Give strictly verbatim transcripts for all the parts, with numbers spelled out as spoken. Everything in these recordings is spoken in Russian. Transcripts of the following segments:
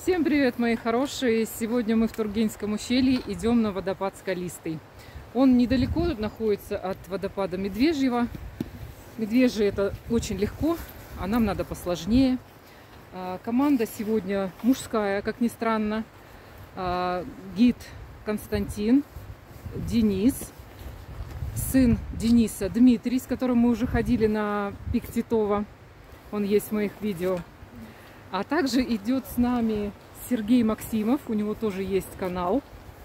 Всем привет, мои хорошие! Сегодня мы в Тургеневском ущелье идем на водопад Скалистый. Он недалеко находится от водопада Медвежьего. Медвежье это очень легко, а нам надо посложнее. Команда сегодня мужская, как ни странно. Гид Константин, Денис, сын Дениса Дмитрий, с которым мы уже ходили на пик Титова. Он есть в моих видео. А также идет с нами Сергей Максимов, у него тоже есть канал.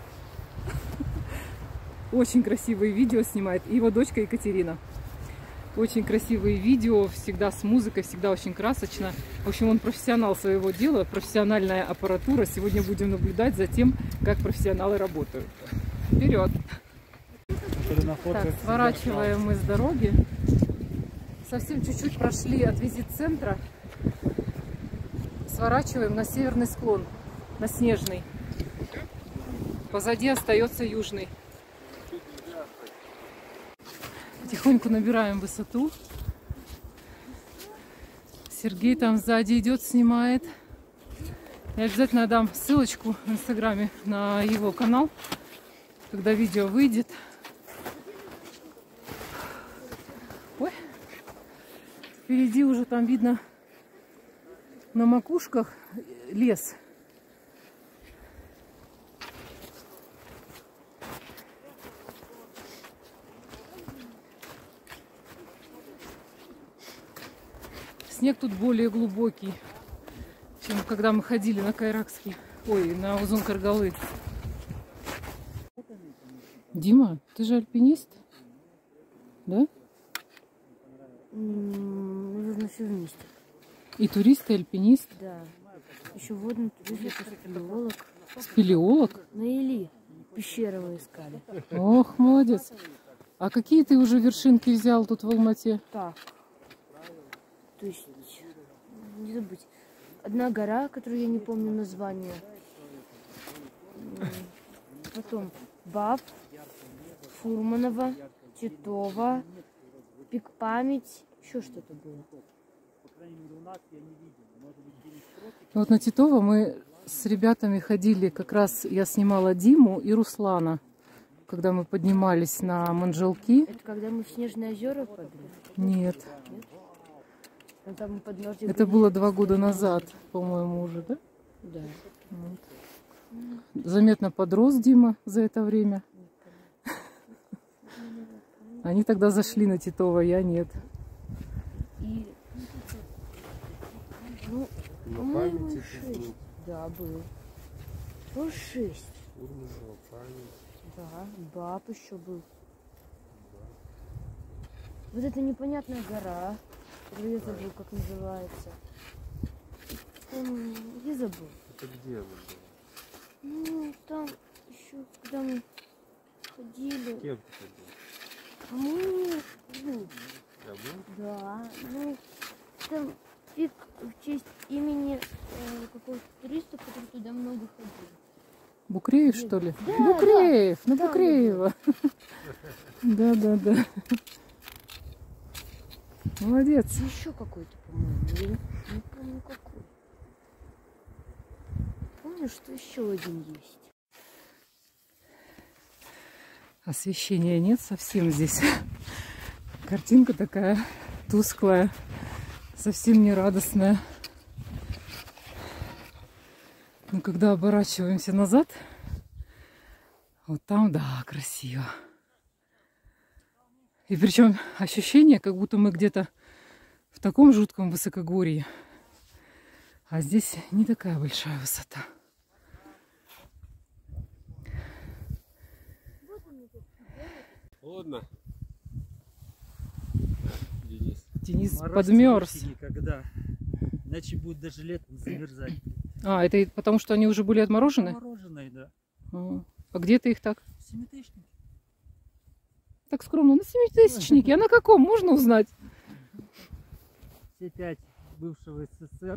Очень красивые видео снимает. И его дочка Екатерина. Очень красивые видео, всегда с музыкой, всегда очень красочно. В общем, он профессионал своего дела, профессиональная аппаратура. Сегодня будем наблюдать за тем, как профессионалы работают. Вперед! Так, сворачиваем мы с дороги. Совсем чуть-чуть прошли от визит-центра. Сворачиваем на северный склон, на снежный. Позади остается южный. Потихоньку набираем высоту. Сергей там сзади идет, снимает. Я обязательно дам ссылочку в инстаграме на его канал, когда видео выйдет. Ой. Впереди уже там видно на макушках лес. Снег тут более глубокий, чем когда мы ходили на Кайракский, ой, на Узун-Каргалы. Дима, ты же альпинист, да? Наверное, все вместе. И турист, и альпинист? Да. Еще водный турист, это спелеолог. Спелеолог? На Или пещеры мы искали. Ох, молодец. А какие ты уже вершинки взял тут в Алмате? Так. То есть, не забыть. Одна гора, которую я не помню название. Потом Баб, Фурманова, Титова, Пик Память. Еще что-то было. Вот на Титово мы с ребятами ходили, как раз я снимала Диму и Руслана, когда мы поднимались на Манжелки. Это когда мы в Снежные озера падали? Нет. Нет? Ну, там под Это было два года назад, по-моему, уже, да? Да. Вот. Заметно подрос Дима за это время. Они тогда зашли на Титово, я нет. И... Ну, по-моему, шесть. Да, был. Ну, шесть. Да, Баб еще был. Вот эта непонятная гора, которую я забыл, как называется. Там, я забыл. Это где она была? Ну, там еще, когда мы ходили. Кем ты ходил? А мы, ну, Я был? да, ну, там пик в честь имени э, какого-то туриста, который туда много ходил. Букреев, что ли? Да, Букреев, да. на Да, Букреева. Да, да, да. Молодец. Еще какой-то, по-моему, я не помню какой. Помню, что еще один есть. Освещения нет совсем здесь. Картинка такая тусклая, совсем не радостная. Но когда оборачиваемся назад, вот там, да, красиво. И причем ощущение, как будто мы где-то в таком жутком высокогорье. А здесь не такая большая высота. Холодно. Денис. Денис Мороз подмерз. никогда. Иначе будет даже летом замерзать. А, это потому что они уже были отморожены? Мороженое, да. А, а где ты их так? Семитысячник. Так скромно, на семитысячнике. А на каком? Можно узнать? Все пять бывшего СССР.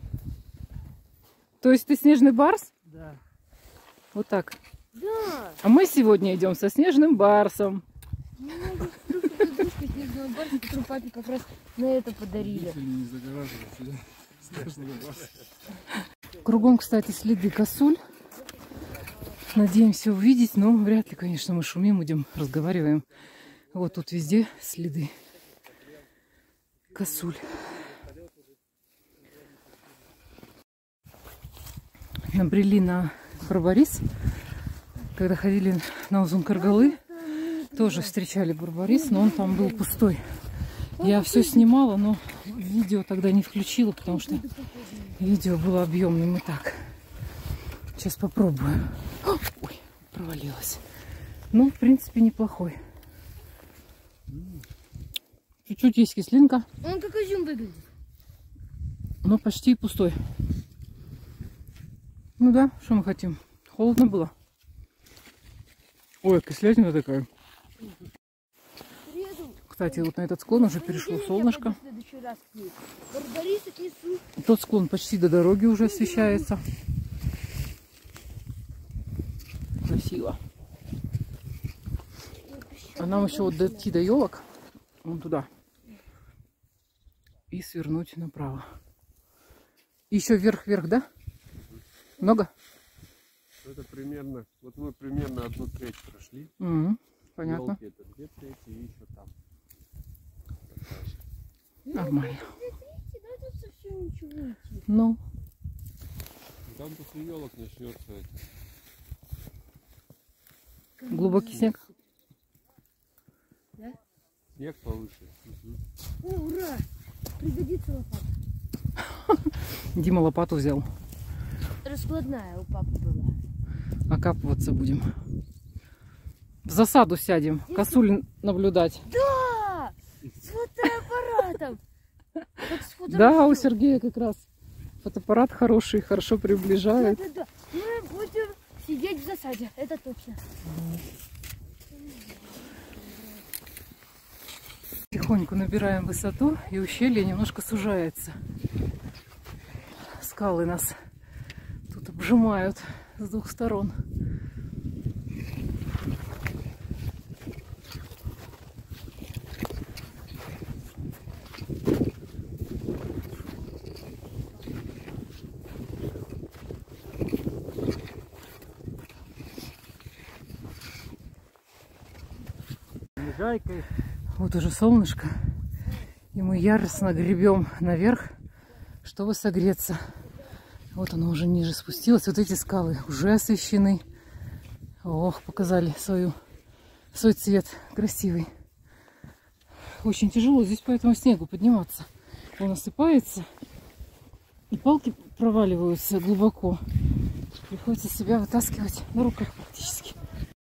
То есть ты снежный барс? Да. Вот так. Да! А мы сегодня идем со снежным барсом. У меня есть игрушка снежного барса, которую папе как раз на это подарили. Кругом, кстати, следы косуль. Надеемся увидеть, но вряд ли, конечно, мы шумим, идем, разговариваем. Вот тут везде следы косуль. Набрели на Барбарис. Когда ходили на Узун-Каргалы, тоже встречали Барбарис, но он там был пустой. Я все снимала, но видео тогда не включила, потому что видео было объемным. И так. Сейчас попробую. Ой, провалилась. Ну, в принципе, неплохой. Чуть-чуть есть кислинка. Он как изюм выглядит. Но почти пустой. Ну да, что мы хотим? Холодно было. Ой, кислятина такая. Кстати, вот на этот склон уже перешло солнышко. Тот склон почти до дороги уже освещается. Красиво. А нам еще вот дойти до елок, вон туда, и свернуть направо. Еще вверх-вверх, да? Много? Это примерно, вот мы примерно одну треть прошли. Угу, понятно. Елки это две трети и еще там. Нормально. Ну. Там после елок начнется это. Глубокий снег. Да? Снег повыше. Угу. О, ура! Пригодится лопата. Дима лопату взял. Раскладная у папы была. Окапываться будем. В засаду сядем. Косуль наблюдать. Да! С фотоаппаратом. Вот с Да, у Сергея как раз фотоаппарат хороший, хорошо приближает. Да, да, да. Мы будем сидеть в засаде, это точно. Тихонько набираем высоту, и ущелье немножко сужается. Скалы нас тут обжимают с двух сторон. Жайкой. Вот уже солнышко, и мы яростно гребем наверх, чтобы согреться. Вот оно уже ниже спустилось. Вот эти скалы уже освещены. Ох, показали свою, свой цвет красивый. Очень тяжело здесь по этому снегу подниматься. Он осыпается, и палки проваливаются глубоко. Приходится себя вытаскивать на руках практически.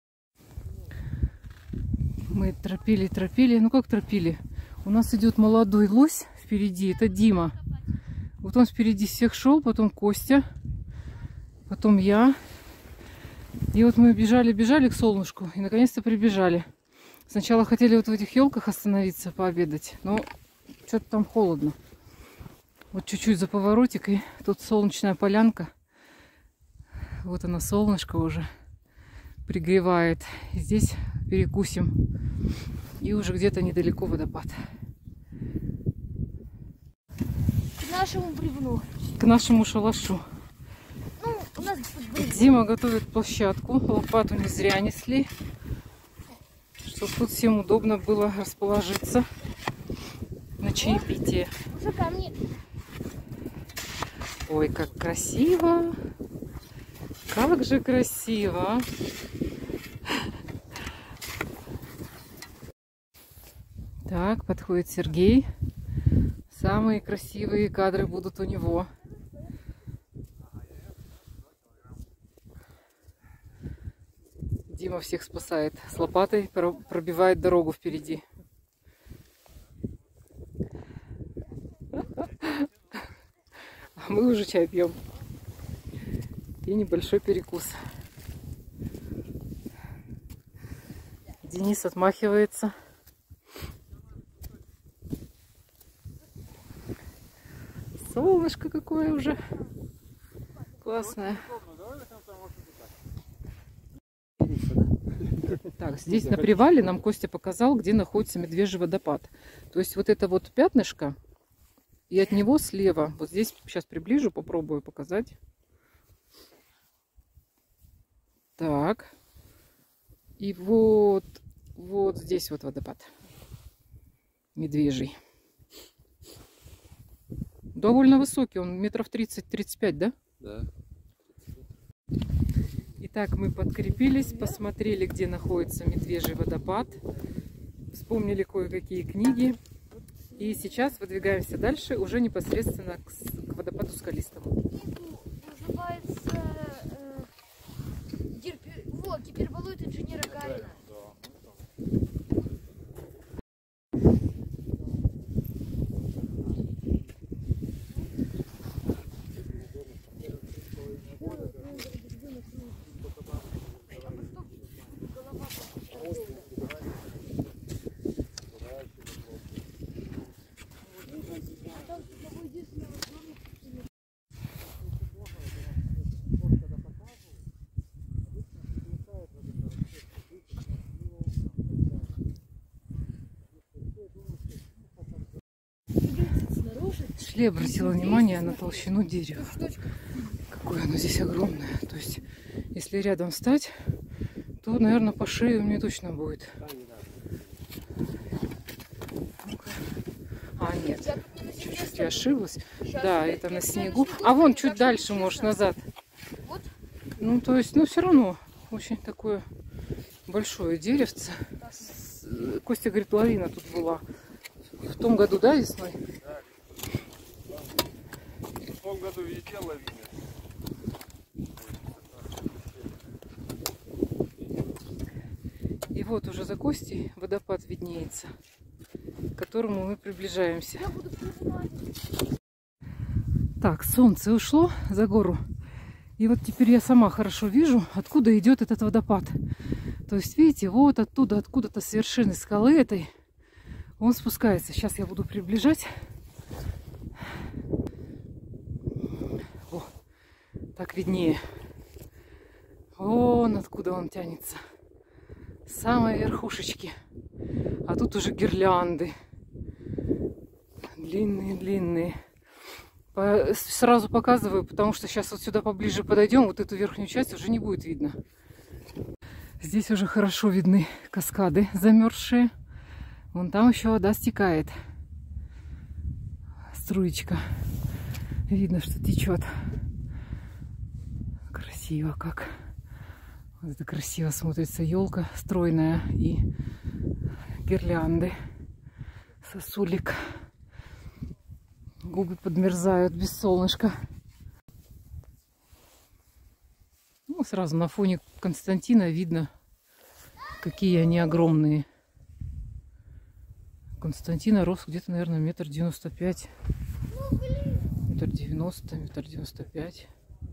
Мы тропили, тропили. Ну как тропили? У нас идет молодой лось впереди. Это Дима. Вот он впереди всех шел, потом Костя, потом я. И вот мы бежали, бежали к солнышку и наконец-то прибежали. Сначала хотели вот в этих елках остановиться, пообедать, но что-то там холодно. Вот чуть-чуть за поворотик, и тут солнечная полянка. Вот оно, солнышко уже пригревает. И здесь перекусим. И уже где-то недалеко водопад. К нашему бревну. К нашему шалашу. Ну, у нас бревно. Дима готовит площадку. Лопату не зря несли. Чтобы тут всем удобно было расположиться на чаепитие. Уже камни. Ой, как красиво! Как же красиво! Так, подходит Сергей. Самые красивые кадры будут у него. Дима всех спасает. С лопатой пробивает дорогу впереди. А мы уже чай пьем. И небольшой перекус. Денис отмахивается. Солнышко какое уже классное. Так, здесь на привале нам Костя показал, где находится Медвежий водопад. То есть вот это вот пятнышко, и от него слева, вот здесь сейчас приближу, попробую показать. Так. И вот, вот здесь вот водопад. Медвежий. Довольно высокий, он метров тридцать-тридцать пять, да? Да. Итак, мы подкрепились, посмотрели, где находится Медвежий водопад, вспомнили кое-какие книги. И сейчас выдвигаемся дальше, уже непосредственно к, к водопаду Скалистому. Называется э, гипер... Во, гиперболоид инженера Гарина. Шли, обратила внимание на толщину дерева. Какое оно здесь огромное. То есть, если рядом встать, то, наверное, по шее мне точно будет. А, нет, чуть-чуть я ошиблась. Да, это на снегу. А вон чуть дальше, может, назад. Ну, то есть, ну, все равно очень такое большое деревце. Костя говорит, лавина тут была. В том году, да, весной? В том году везде лавина. И вот уже за Костей водопад виднеется, к которому мы приближаемся. Так, солнце ушло за гору. И вот теперь я сама хорошо вижу, откуда идет этот водопад. То есть, видите, вот оттуда, откуда-то с вершины скалы этой он спускается. Сейчас я буду приближать. О, так виднее. Вон откуда он тянется. С самой верхушечки. А тут уже гирлянды. Длинные-длинные. Сразу показываю, потому что сейчас вот сюда поближе подойдем, вот эту верхнюю часть уже не будет видно. Здесь уже хорошо видны каскады замерзшие. Вон там еще вода стекает. Струечка. Видно, что течет. Красиво как. Вот это красиво смотрится елка стройная и гирлянды. Сосулик. Губы подмерзают без солнышка. Ну, сразу на фоне Константина видно, какие они огромные. Константина рост где-то, наверное, метр девяносто пять. Метр девяносто, метр девяносто пять.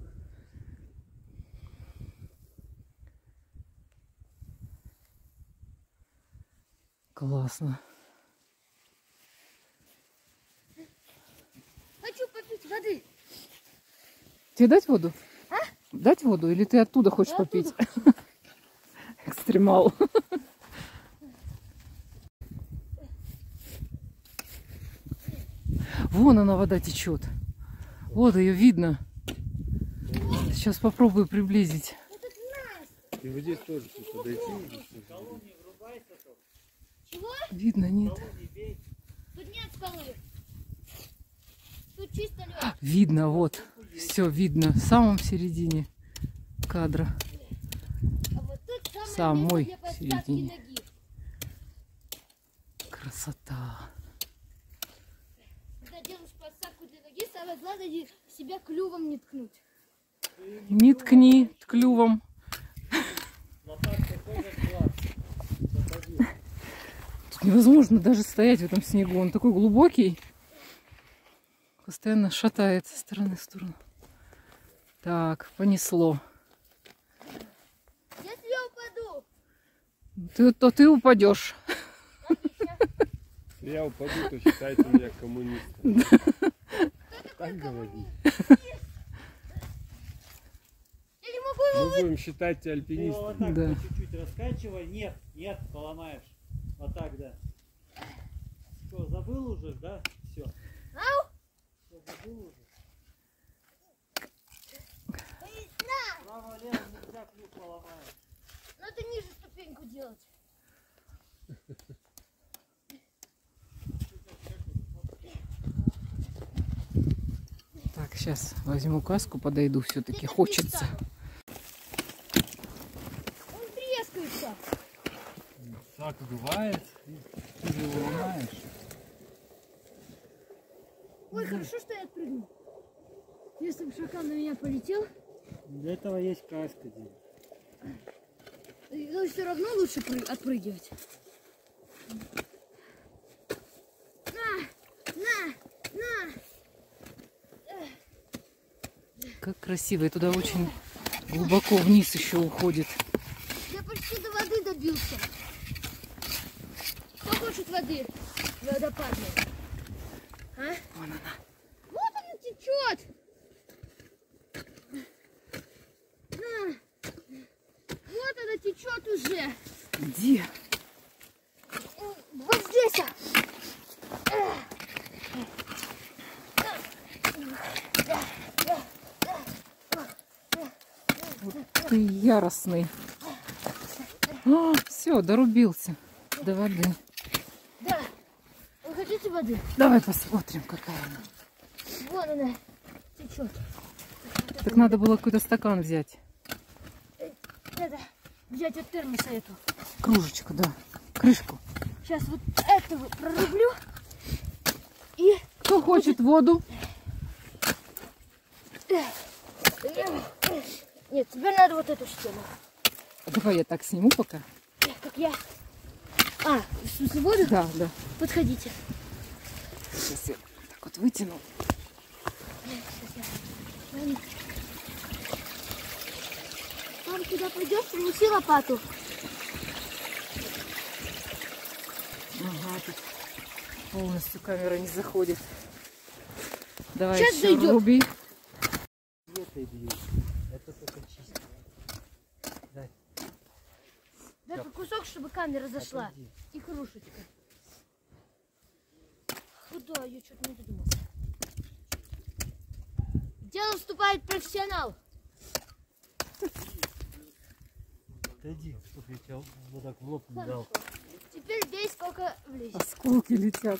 Классно. Хочу попить воды. Тебе дать воду? А? Дать воду? Или ты оттуда хочешь Я попить? оттуда. Экстремал. Вон она, вода течет. Вот ее видно. Сейчас попробую приблизить. И вот здесь тоже подойти. Чего? Видно, нет? Тут нет скалы. Тут чисто лед. Видно, вот. Все видно. В самом середине кадра. А вот тут самое Самой место для подставки середине. ноги. Красота. Когда делаешь подставку для ноги, самое главное не- себя клювом не ткнуть. Не ткни клювом. Тут невозможно даже стоять в этом снегу. Он такой глубокий. Постоянно шатает со стороны в сторону. Так, понесло. Если я упаду, Ты, то ты упадешь. Если я упаду, то считайте меня коммунистом. Так говори. я не могу. Мы будем считать тебя Ты его альпинистом. вот так Да. по чуть-чуть раскачивай. Нет, нет, поломаешь. Вот так, да. Что, забыл уже, да? Все. Ау! Все, забыл уже. На! Право, лево, Тогда клюв поломаешь. Надо ниже ступеньку делать. Так, сейчас возьму каску, подойду, все-таки хочется. Он трескается. Так бывает. Ты же его ломаешь. Ой, хорошо, что я отпрыгнул. Если бы шакал на меня полетел, Для этого есть каска. но все равно лучше пры- отпрыгивать. На! На! На! Как красиво. И туда очень глубоко вниз еще уходит. Я почти до воды добился. Кто хочет воды водопадной? А? Вон она. Вот она течет. На. Вот она течет уже. Где? Вот здесь. а. Ты яростный. А, все, дорубился до воды. Да. Вы хотите воды? Давай посмотрим, какая она. Вон она течет. Так надо было какой-то стакан взять. Надо взять от термоса эту. Кружечку, да. Крышку. Сейчас вот этого прорублю. И... Кто хочет воду? Нет, теперь надо вот эту стену. Давай я так сниму пока. Как я... А, в смысле воду? Да, да. Подходите. Сейчас я так вот вытяну. Там, куда пойдешь, принеси лопату. Ага, тут полностью камера не заходит. Давай Сейчас еще зайдет. руби. Этой бьют. Это только чисто. Дай. Дай кусок, чтобы камера зашла. Отойди. И кружечка. Куда? Я что-то не додумался. В дело вступает профессионал. Отойди, чтобы я тебя вот так в лоб не дал. Теперь бей, сколько влезет. Осколки летят.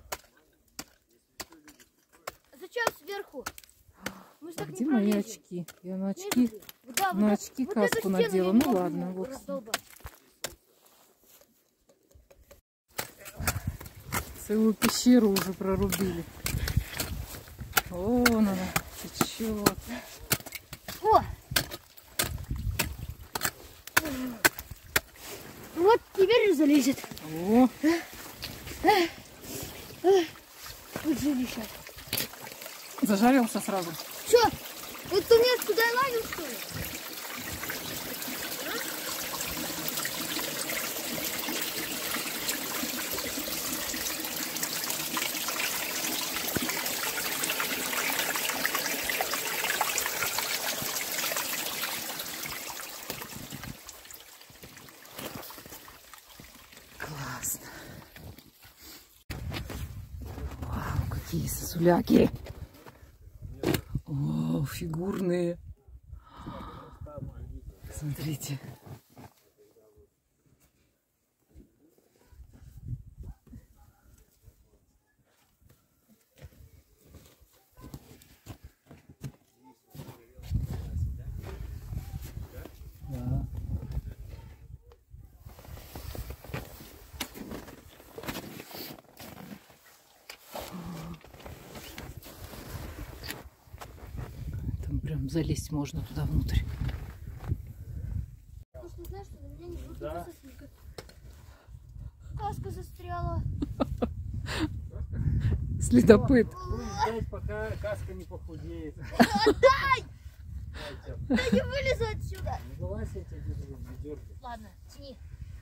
Зачем сверху? Мы ж А так где не мои пролезем. очки? Я на очки, Видите? Да, на вот очки вот каску эту стену надела. я Ну не могу ладно, вот. раздолбать. Целую пещеру уже прорубили. Вон она течет. О! Вот теперь и залезет. О, Вот жилище. зажарился сразу. Че? Это тунец, куда я лазил, что ли? Классно. Вау, какие сосуляки. О, фигурные. Смотрите. Да. Там прям залезть можно туда внутрь. Просто знаешь, что на меня не будет Да. сосулька. Каска застряла. Следопыт. Будем ждать, пока каска не похудеет. Отдай! Дайте. Я не вылезу отсюда. Не вылазь, я тебя держу, не дергай. Ладно, тяни.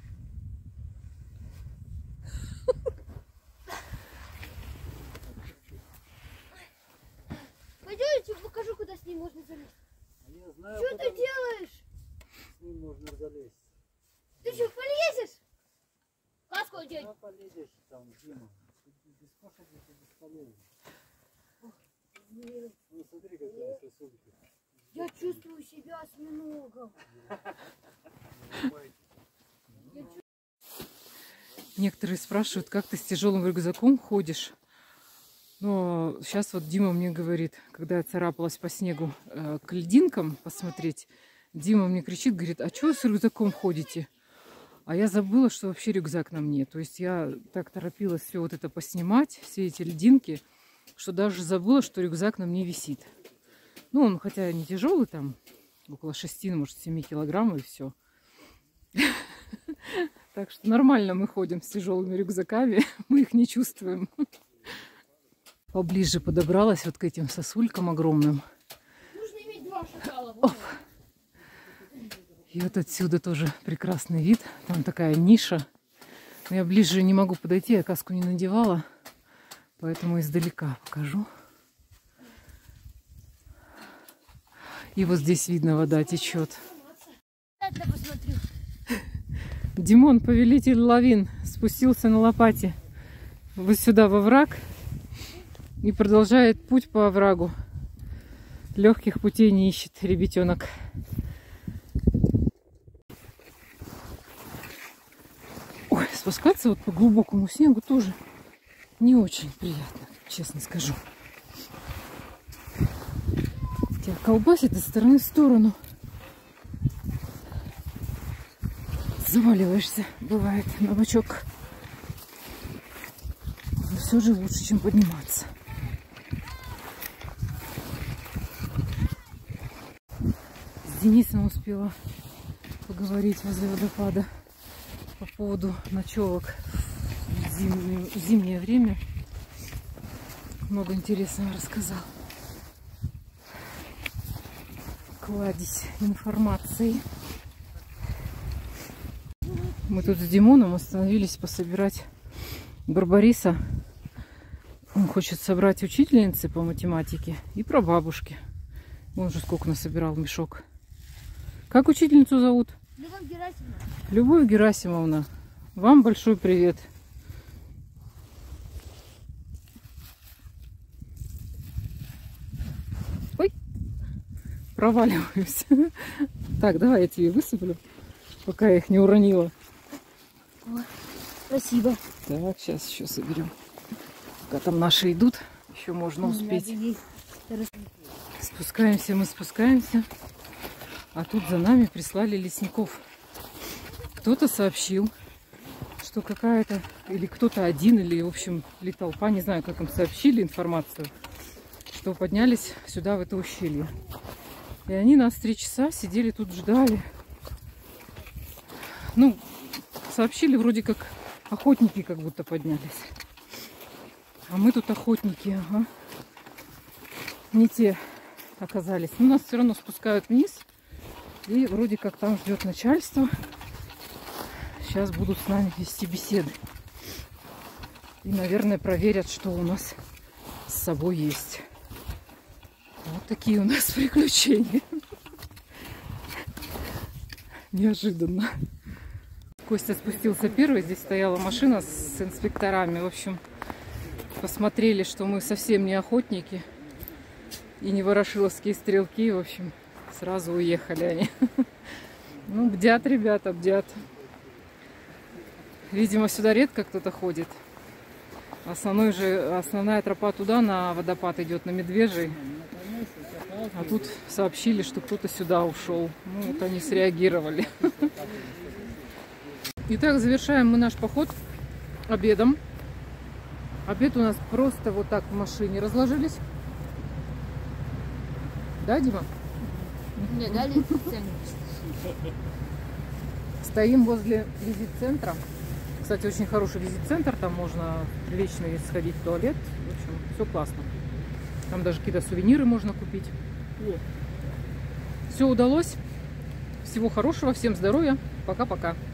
Пойдем, я тебе покажу, куда с ней можно залезть. А я знаю, Что куда ты делаешь? с ним можно залезть. Ты что, полезешь? Каску одень. Куда полезешь там, Дима? Ты без кошек это бесполезно. Ну смотри, какая сосулька. Я чувствую себя осьминогом. Некоторые спрашивают, как ты с тяжелым рюкзаком ходишь. Но сейчас вот Дима мне говорит, когда я царапалась по снегу э, к льдинкам посмотреть, Дима мне кричит, говорит, а что вы с рюкзаком ходите? А я забыла, что вообще рюкзак на мне. То есть я так торопилась все вот это поснимать, все эти льдинки, что даже забыла, что рюкзак на мне висит. Ну, он хотя не тяжелый, там около шести, может, семи килограмм и все. Так что нормально мы ходим с тяжелыми рюкзаками, мы их не чувствуем. Поближе подобралась вот к этим сосулькам огромным. Нужно иметь два шакала. Оп. И вот отсюда тоже прекрасный вид. Там такая ниша. Но я ближе не могу подойти, я каску не надевала. Поэтому издалека покажу. И вот здесь видно, вода течет. Это посмотрю. Димон, повелитель лавин, спустился на лопате вот сюда во враг и продолжает путь по оврагу. Легких путей не ищет ребятенок. Ой, спускаться вот по глубокому снегу тоже не очень приятно, честно скажу. Тебя колбасит из стороны в сторону. Заваливаешься, бывает, на бочок. Но все же лучше, чем подниматься. С Денисом успела поговорить возле водопада по поводу ночевок в зимнее, в зимнее время. Много интересного рассказал. Кладезь информации. Мы тут с Димоном остановились пособирать Барбариса. Он хочет собрать учительницы по математике и прабабушки. Он же сколько насобирал мешок. Как учительницу зовут? Любовь Герасимовна. Любовь Герасимовна. Вам большой привет. Ой, проваливаюсь. Так, давай я тебе высыплю, пока я их не уронила. О, спасибо. Так, сейчас еще соберем. Пока там наши идут, еще можно успеть. Спускаемся, мы спускаемся. А тут за нами прислали лесников. Кто-то сообщил, что какая-то, или кто-то один, или, в общем, или толпа, не знаю, как им сообщили информацию, что поднялись сюда, в это ущелье. И они нас три часа сидели тут, ждали. Ну, сообщили вроде как охотники как будто поднялись. А мы тут охотники, ага. Не те оказались. Но нас все равно спускают вниз. И вроде как там ждет начальство. Сейчас будут с нами вести беседы. И, наверное, проверят, что у нас с собой есть. Вот такие у нас приключения. Неожиданно. Костя спустился первый. Здесь стояла машина с инспекторами. В общем, посмотрели, что мы совсем не охотники и не ворошиловские стрелки. В общем, сразу уехали они. Ну, бдят ребята, бдят. Видимо, сюда редко кто-то ходит. Основной же, основная тропа туда на водопад идет, на Медвежий. А тут сообщили, что кто-то сюда ушел. Ну, вот они среагировали. Итак, завершаем мы наш поход обедом. Обед у нас просто вот так в машине разложились. Да, Дима? Мне дали цену. Стоим возле визит-центра. Кстати, очень хороший визит-центр. Там можно прилично сходить в туалет. В общем, все классно. Там даже какие-то сувениры можно купить. Все удалось. Всего хорошего. Всем здоровья. Пока-пока.